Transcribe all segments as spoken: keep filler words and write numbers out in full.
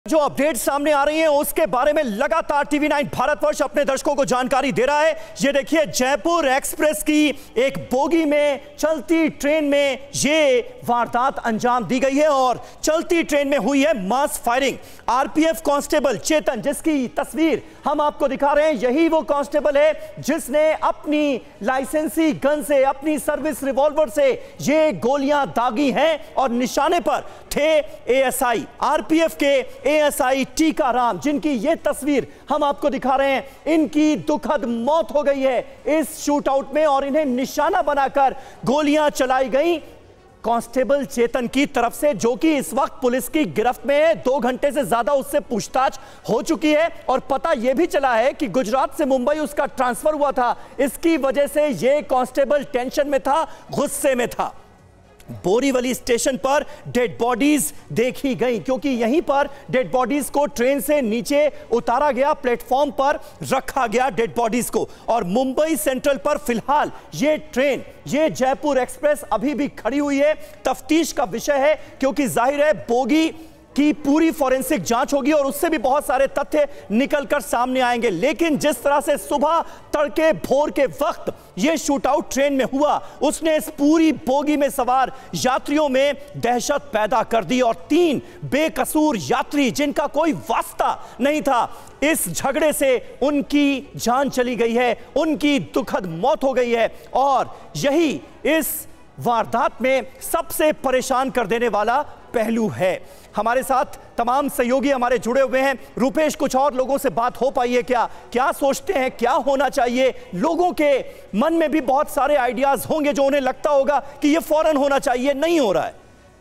जो अपडेट सामने आ रही है उसके बारे में लगातार टीवी नाइन भारतवर्ष अपने दर्शकों को जानकारी दे रहा है। ये देखिए, जयपुर एक्सप्रेस की एक बोगी में चलती ट्रेन में ये वारदात अंजाम दी गई है और चलती ट्रेन में हुई है mass firing. RPF constable Chetan, जिसकी तस्वीर हम आपको दिखा रहे हैं, यही वो कांस्टेबल है जिसने अपनी लाइसेंसी गन से, अपनी सर्विस रिवॉल्वर से ये गोलियां दागी हैं और निशाने पर थे एएसआई, आरपीएफ के एएसआई टीकाराम, जिनकी ये तस्वीर हम आपको दिखा रहे हैं। इनकी दुखद मौत हो गई है इस शूटआउट में और इन्हें निशाना बनाकर गोलियां चलाई गई कांस्टेबल चेतन की तरफ से, जो कि इस वक्त पुलिस की गिरफ्त में है। दो घंटे से ज्यादा उससे पूछताछ हो चुकी है और पता यह भी चला है कि गुजरात से मुंबई उसका ट्रांसफर हुआ था। इसकी वजह से यह कांस्टेबल टेंशन में था, गुस्से में था। बोरीवली स्टेशन पर डेड बॉडीज देखी गई, क्योंकि यहीं पर डेड बॉडीज को ट्रेन से नीचे उतारा गया, प्लेटफॉर्म पर रखा गया डेड बॉडीज को। और मुंबई सेंट्रल पर फिलहाल ये ट्रेन, ये जयपुर एक्सप्रेस अभी भी खड़ी हुई है। तफ्तीश का विषय है, क्योंकि जाहिर है बोगी की पूरी फॉरेंसिक जांच होगी और उससे भी बहुत सारे तथ्य निकलकर सामने आएंगे। लेकिन जिस तरह से सुबह तड़के भोर के वक्त यह शूटआउट ट्रेन में हुआ, उसने इस पूरी बोगी में सवार यात्रियों में दहशत पैदा कर दी और तीन बेकसूर यात्री, जिनका कोई वास्ता नहीं था, इस झगड़े से उनकी जान चली गई है, उनकी दुखद मौत हो गई है। और यही इस वारदात में सबसे परेशान कर देने वाला पहलू है। हमारे साथ तमाम सहयोगी हमारे जुड़े हुए हैं। रुपेश, कुछ और लोगों से बात हो पाई है क्या? क्या सोचते हैं, क्या होना चाहिए? लोगों के मन में भी बहुत सारे आइडियाज होंगे जो उन्हें लगता होगा कि यह फौरन होना चाहिए, नहीं हो रहा है।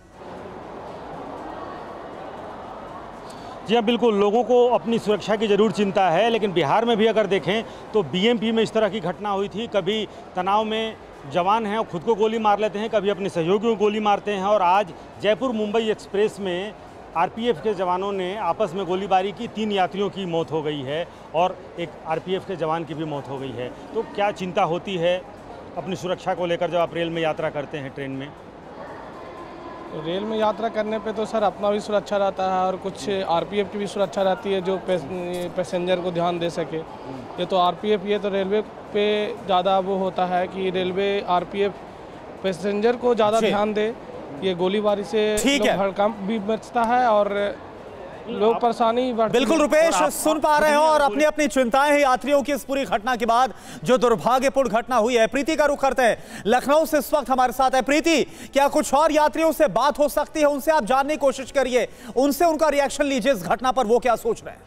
जी हाँ, बिल्कुल, लोगों को अपनी सुरक्षा की जरूर चिंता है, लेकिन बिहार में भी अगर देखें तो बीएमपी में इस तरह की घटना हुई थी। कभी तनाव में जवान हैं और खुद को गोली मार लेते हैं, कभी अपने सहयोगियों को गोली मारते हैं। और आज जयपुर मुंबई एक्सप्रेस में आरपीएफ के जवानों ने आपस में गोलीबारी की, तीन यात्रियों की मौत हो गई है और एक आरपीएफ के जवान की भी मौत हो गई है। तो क्या चिंता होती है अपनी सुरक्षा को लेकर जब आप रेल में यात्रा करते हैं, ट्रेन में? रेल में यात्रा करने पे तो सर अपना भी सुरक्षा रहता है और कुछ आरपीएफ की भी सुरक्षा रहती है, जो पैसेंजर को ध्यान दे सके। ये तो आरपीएफ, ये तो रेलवे पे ज़्यादा वो होता है कि रेलवे आरपीएफ पैसेंजर को ज़्यादा ध्यान दे। ये गोलीबारी से भड़कंप भी बचता है और लोग परेशानी। बिल्कुल रुपेश, सुन पा रहे हो और अपनी अपनी चिंताएं हैं यात्रियों की इस पूरी घटना के बाद, जो दुर्भाग्यपूर्ण घटना हुई है। प्रीति का रुख करते हैं, लखनऊ से इस वक्त हमारे साथ है। प्रीति, क्या कुछ और यात्रियों से बात हो सकती है? उनसे आप जानने की कोशिश करिए, उनसे उनका रिएक्शन लीजिए इस घटना पर, वो क्या सोच रहे हैं।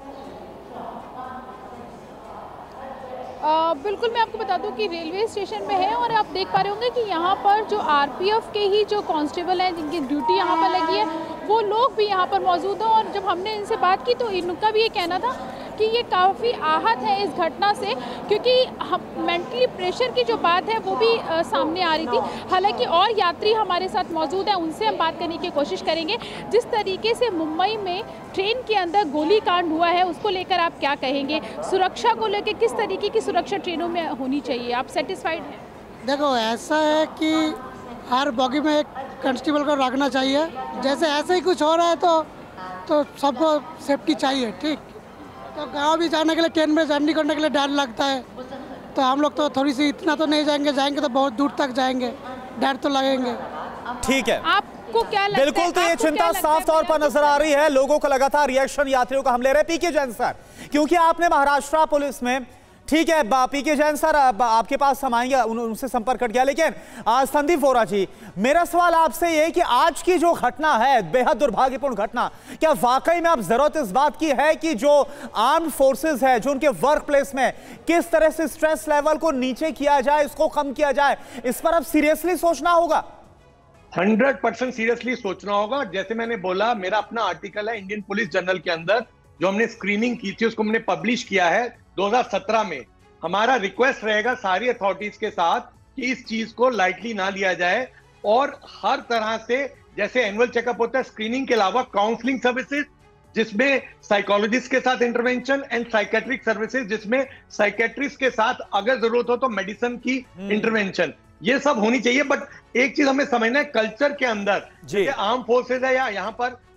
आ, बिल्कुल, मैं आपको बता दूं कि रेलवे स्टेशन में है और आप देख पा रहे होंगे कि यहाँ पर जो आरपीएफ के ही जो कांस्टेबल हैं, जिनकी ड्यूटी यहाँ पर लगी है, वो लोग भी यहाँ पर मौजूद हैं। और जब हमने इनसे बात की तो इनका भी ये कहना था कि ये काफ़ी आहत है इस घटना से, क्योंकि मेंटली प्रेशर की जो बात है वो भी आ, सामने आ रही थी। हालांकि और यात्री हमारे साथ मौजूद हैं, उनसे हम बात करने की कोशिश करेंगे। जिस तरीके से मुंबई में ट्रेन के अंदर गोली कांड हुआ है, उसको लेकर आप क्या कहेंगे? सुरक्षा को लेकर किस तरीके की सुरक्षा ट्रेनों में होनी चाहिए? आप सेटिस्फाइड हैं? देखो, ऐसा है कि हर बॉगी में एक कांस्टेबल को रखना चाहिए। जैसे ऐसे ही कुछ हो रहा है तो तो सबको सेफ्टी चाहिए, ठीक। तो गांव भी जाने के लिए, ट्रेन में जर्नी करने के लिए डर लगता है, तो हम लोग तो थोड़ी सी इतना तो नहीं जाएंगे, जाएंगे तो बहुत दूर तक जाएंगे, डर तो लगेंगे। ठीक है, आपको क्या लगता है? बिल्कुल, तो ये चिंता साफ तौर पर नजर आ रही है लोगों का। लगातार रिएक्शन यात्रियों का हम ले रहे हैं। पीके जैन सर, क्योंकि आपने महाराष्ट्र पुलिस में, ठीक है पीके जैन सर, आपके पास हम आएंगे, उन, उनसे संपर्क कर गया। लेकिन संदीप वोरा जी, मेरा सवाल आपसे ये कि आज की जो घटना है, बेहद दुर्भाग्यपूर्ण घटना, क्या वाकई में अब जरूरत इस बात की है कि जो आर्म्ड फोर्सेस है, जो उनके वर्क प्लेस में किस तरह से स्ट्रेस लेवल को नीचे किया जाए, इसको कम किया जाए, इस पर अब सीरियसली सोचना होगा? हंड्रेड परसेंट सीरियसली सोचना होगा। जैसे मैंने बोला, मेरा अपना आर्टिकल है इंडियन पुलिस जर्नल के अंदर, जो हमने स्क्रीनिंग की थी उसको हमने पब्लिश किया है दो हज़ार सत्रह में। हमारा रिक्वेस्ट रहेगा सारी अथॉरिटीज के साथ कि इस चीज को लाइटली ना लिया जाए और हर तरह से, जैसे एनुअल चेकअप होता है, स्क्रीनिंग के अलावा काउंसलिंग सर्विसेज, जिसमें साइकोलॉजिस्ट के साथ इंटरवेंशन, एंड साइकेट्रिक सर्विसेज, जिसमें साइकेट्रिस्ट के साथ अगर जरूरत हो तो मेडिसिन की इंटरवेंशन, ये सब होनी चाहिए। बट एक चीज हमें समझना है, कल्चर के अंदर, जैसे आर्म फोर्सेज है या यहाँ पर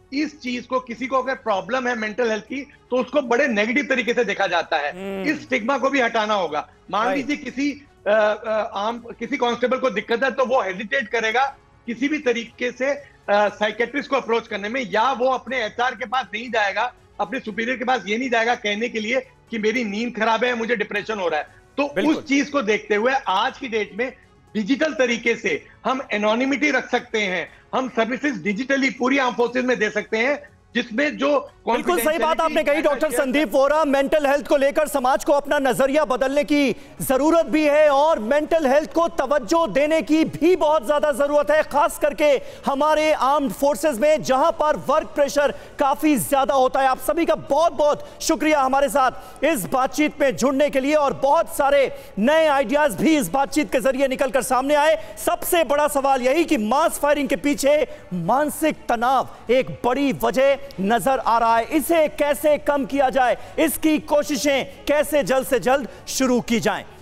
इस चीज को, किसी को अगर प्रॉब्लम है मेंटल हेल्थ की तो उसको बड़े नेगेटिव तरीके से देखा जाता है। इस स्टिग्मा को भी हटाना होगा। मान लीजिए किसी आ, आ, आम किसी कांस्टेबल को दिक्कत है तो वो हेजिटेट करेगा किसी भी तरीके से साइकेट्रिस्ट को अप्रोच करने में, या वो अपने एचआर के पास नहीं जाएगा, अपने सुपीरियर के पास ये नहीं जाएगा कहने के लिए कि मेरी नींद खराब है, मुझे डिप्रेशन हो रहा है। तो उस चीज को देखते हुए आज की डेट में डिजिटल तरीके से हम एनोनिमिटी रख सकते हैं, हम सर्विसेज डिजिटली पूरी आर्म फोर्सेज में दे सकते हैं, जिसमें जो बिल्कुल सही बात आपने कही doctor Sandeep Vora. Mental health को लेकर समाज को अपना नजरिया बदलने की जरूरत भी है और मेंटल हेल्थ को तवज्जो देने की भी बहुत ज्यादा जरूरत है, खास करके हमारे आर्म्ड फोर्सेस में जहां पर वर्क प्रेशर काफी ज्यादा होता है। आप सभी का बहुत बहुत शुक्रिया हमारे साथ इस बातचीत में जुड़ने के लिए, और बहुत सारे नए आइडियाज भी इस बातचीत के जरिए निकलकर सामने आए। सबसे बड़ा सवाल यही कि मास फायरिंग के पीछे मानसिक तनाव एक बड़ी वजह नजर आ रहा है। इसे कैसे कम किया जाए, इसकी कोशिशें कैसे जल्द से जल्द शुरू की जाएं।